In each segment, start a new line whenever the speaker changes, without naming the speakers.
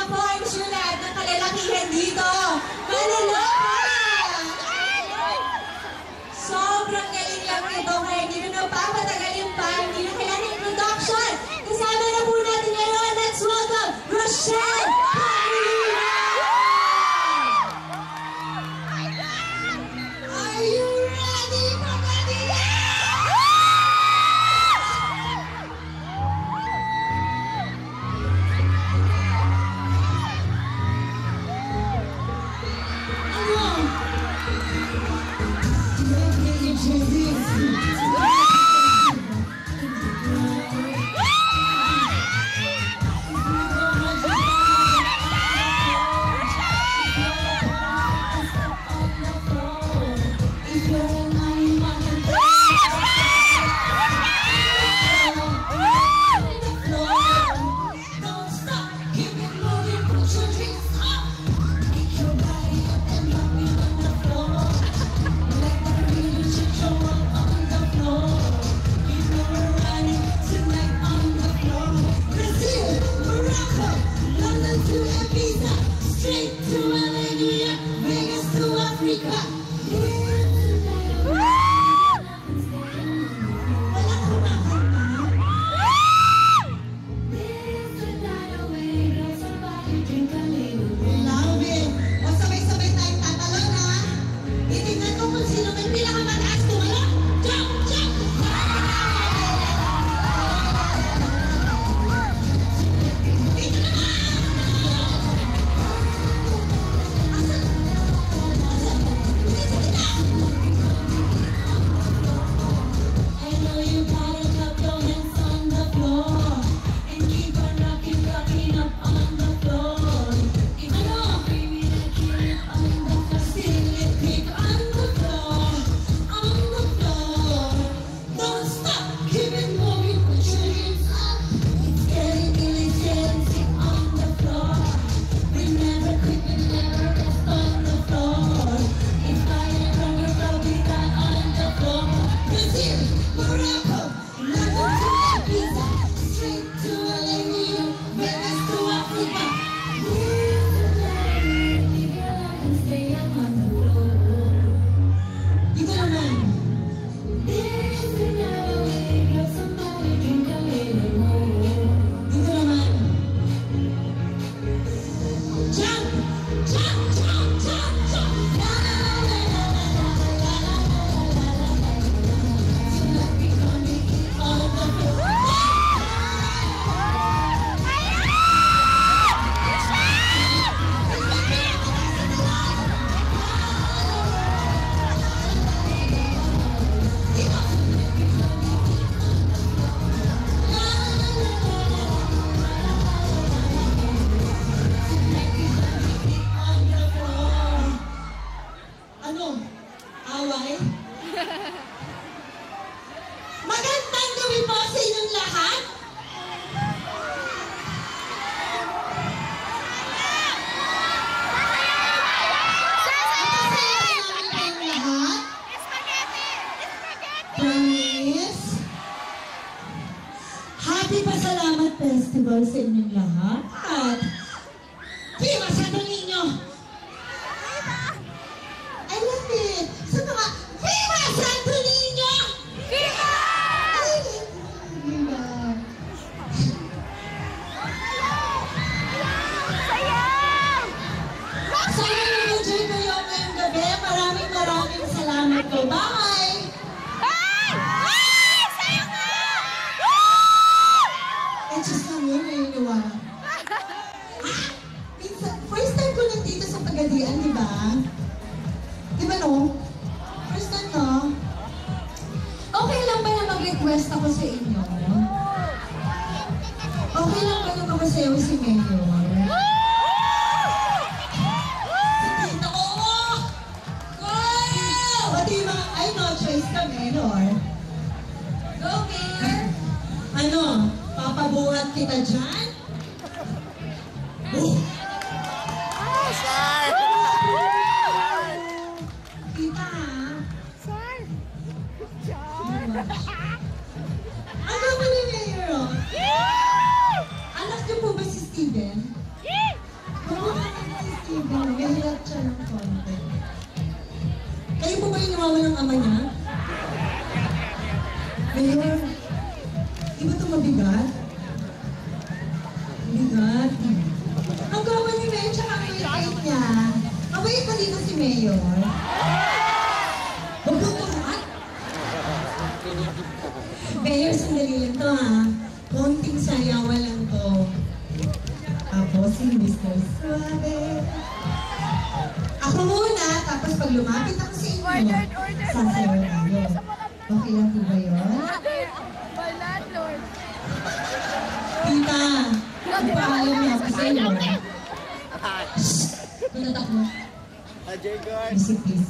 Ako, I'm sure lahat ng kalalakihan dito. Malalaman! Sobrang galing lang ito, kaya hindi na napapatagalin pa, hindi na kailangan introduction. Kasama na po natin ngayon, let's welcome Rochelle Paulina! Are you ready for the magandang gabi po sa inyong lahat. Promise. Happy Pasalamat Festival sa inyong lahat. At Viva Santo Niño! I love it. Sa mga Viva Santo Niño! Viva! Viva! Sayaw! Sana nag-enjoy kayo ngayong gabi. Maraming salamat po. Bye! Sayaw nga! Eh, just lang yun, naniniwala. First time ko nandito sa Pagadian, di ba? Di ba no? First time, no? Okay lang ba na mag-request ako sa inyo? Okay lang ba na mapasayaw si Mayor? Hindi na ko! Go! Pati yung mga, ay no choice ka, Mayor. Go, Mayor! Ano? Papabuhat kita dyan?
Sir!
Kita ha?
Sir! Good job!
Ano ba ni Mayor? Anak niyo po ba si Steven? ama niya? Mayor, di ba ito mabigat? Mabigat. Ang gawa ni Mayor, tsaka ang bait niya. Mabait pa dito si Mayor. Magtuturuan? Mayor, sandali lang to ha. Konting sayawan lang to. Tapos si Mr. Suave. Ako muna, tapos pag lumapit ako sa inyo, sasayaw tayo. Okay lang po ba yun? Tita, ipaalam niyo ako sa inyo. Shhh! Tunatak mo. Music please.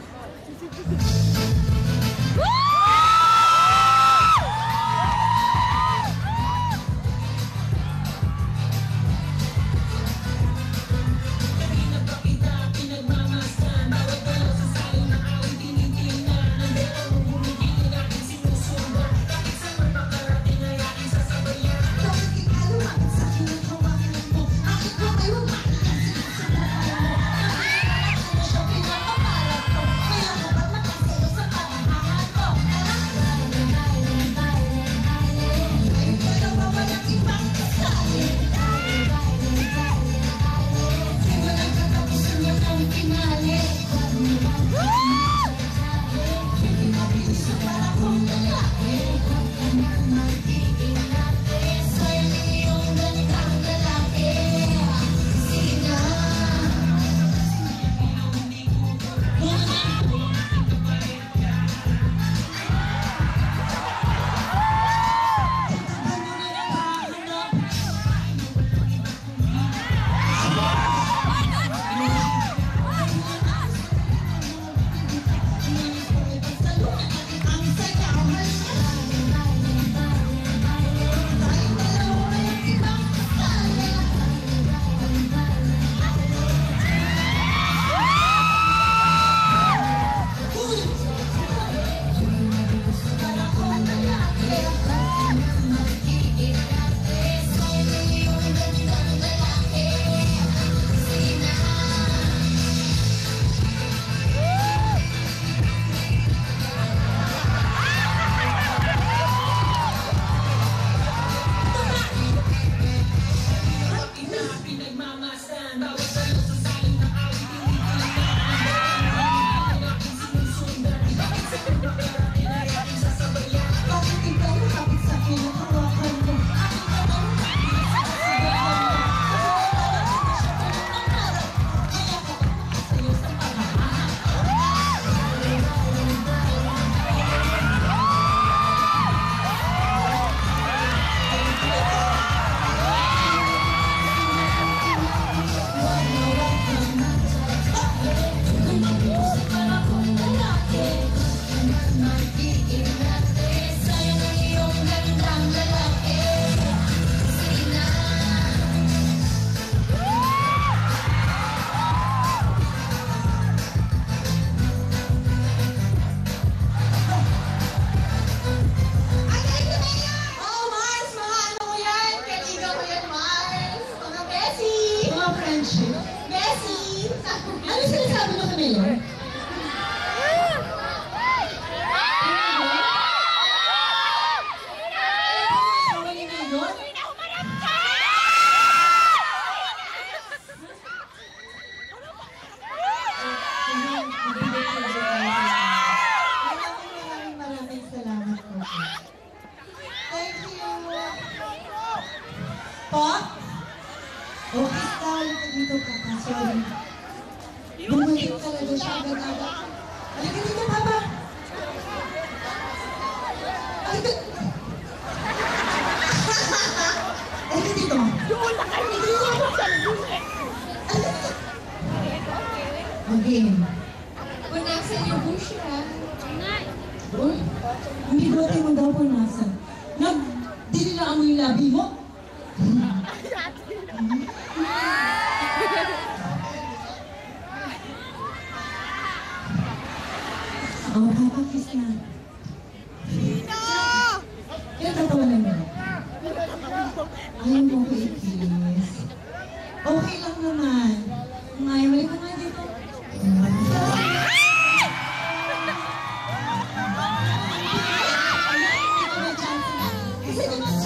Ano sinasabi mo kami yun? Maraming salamat po. Thank you. Po? Okay, style ka dito ka. Sorry. Bumalik talaga siya agad-agad. Halika dito, Papa. Halika. Halika dito.
Doon na kayo dito sa lunes.
Mag-game.
Punasan yung bush, ha?
Uy, hindi ba tayo mo daw punasan? Nagdinilaan mo yung labi mo? Oh, Papa, kiss na. Kaya tatawanan mo. Ayaw mo ko i-kiss. Okay lang naman. Ngayon, balik ka nga dito. Kasi di ba